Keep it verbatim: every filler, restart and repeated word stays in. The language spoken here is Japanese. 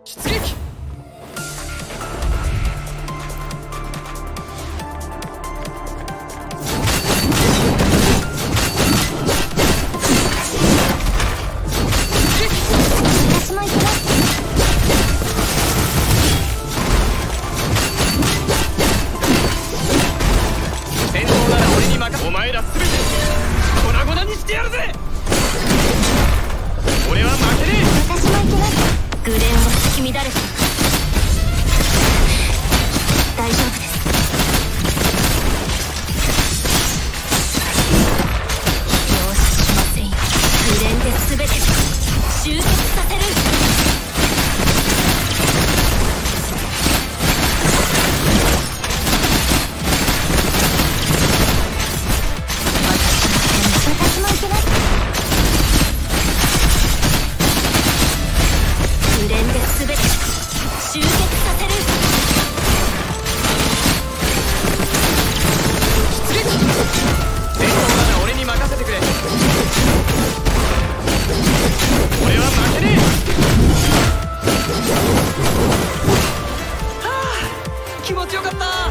出撃。お前らすべて粉々にしてやるぜ。俺は負けねえ。 私もいけない。グレンを引き乱れた。大丈夫です。容赦しませんよ。グレンで全て集結させる。 気持ちよかった。